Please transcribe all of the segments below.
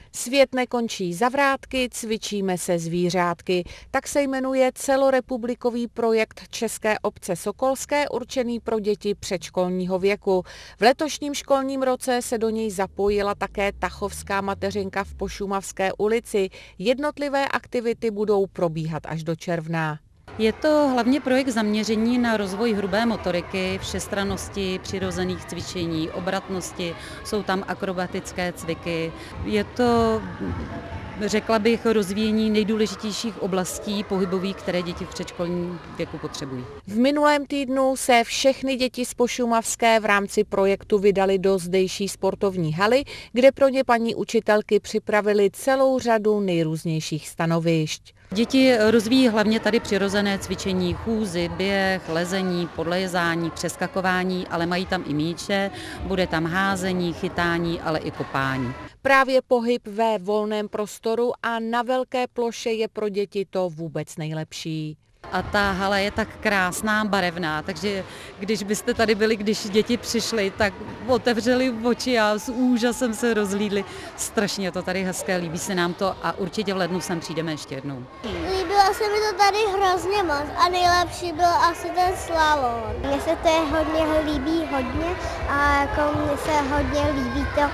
Svět nekončí za vrátky, cvičíme se zvířátky. Tak se jmenuje celorepublikový projekt České obce Sokolské určený pro děti předškolního věku. V letošním školním roce se do něj zapojila také Tachovská mateřinka v Pošumavské ulici. Jednotlivé aktivity budou probíhat až do června. Je to hlavně projekt zaměření na rozvoj hrubé motoriky, všestrannosti, přirozených cvičení, obratnosti, jsou tam akrobatické cviky. Je to, řekla bych, rozvíjení nejdůležitějších oblastí pohybových, které děti v předškolním věku potřebují. V minulém týdnu se všechny děti z Pošumavské v rámci projektu vydali do zdejší sportovní haly, kde pro ně paní učitelky připravili celou řadu nejrůznějších stanovišť. Děti rozvíjí hlavně tady přirozené cvičení, chůzi, běh, lezení, podlezání, přeskakování, ale mají tam i míče, bude tam házení, chytání, ale i kopání. Právě pohyb ve volném prostoru a na velké ploše je pro děti to vůbec nejlepší. A ta hala je tak krásná, barevná, takže když byste tady byli, když děti přišly, tak otevřeli oči a s úžasem se rozhlídli. Strašně to tady hezké, líbí se nám to a určitě v lednu sem přijdeme ještě jednou. Líbilo se mi to tady hrozně moc a nejlepší byl asi ten slalom. Mně se to líbí hodně a jako mně se hodně líbí to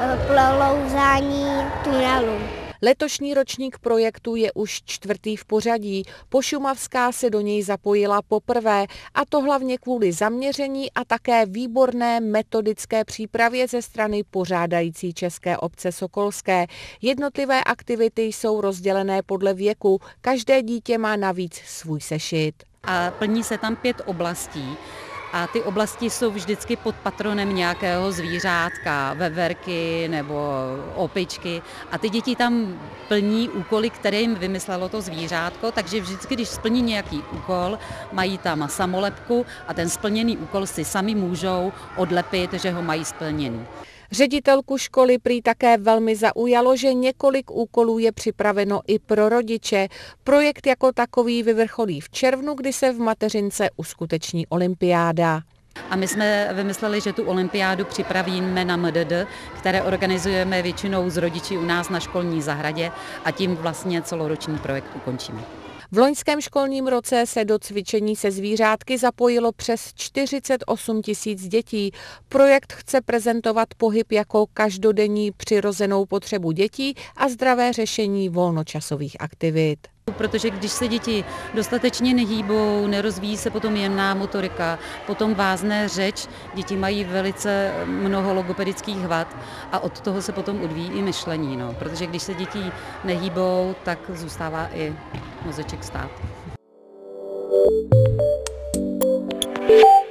prolouzání tunelu. Letošní ročník projektu je už 4. v pořadí. Pošumavská se do něj zapojila poprvé, a to hlavně kvůli zaměření a také výborné metodické přípravě ze strany pořádající České obce Sokolské. Jednotlivé aktivity jsou rozdělené podle věku, každé dítě má navíc svůj sešit. A plní se tam 5 oblastí. A ty oblasti jsou vždycky pod patronem nějakého zvířátka, veverky nebo opičky. A ty děti tam plní úkoly, které jim vymyslelo to zvířátko, takže vždycky, když splní nějaký úkol, mají tam samolepku a ten splněný úkol si sami můžou odlepit, že ho mají splněný. Ředitelku školy prý také velmi zaujalo, že několik úkolů je připraveno i pro rodiče. Projekt jako takový vyvrcholí v červnu, kdy se v mateřince uskuteční olympiáda. A my jsme vymysleli, že tu olympiádu připravíme na MDD, které organizujeme většinou s rodiči u nás na školní zahradě a tím vlastně celoroční projekt ukončíme. V loňském školním roce se do cvičení se zvířátky zapojilo přes 48 000 dětí. Projekt chce prezentovat pohyb jako každodenní přirozenou potřebu dětí a zdravé řešení volnočasových aktivit. Protože když se děti dostatečně nehýbou, nerozvíjí se potom jemná motorika, potom vázne řeč, děti mají velice mnoho logopedických vad a od toho se potom odvíjí i myšlení. Protože když se děti nehýbou, tak zůstává i mozeček stát.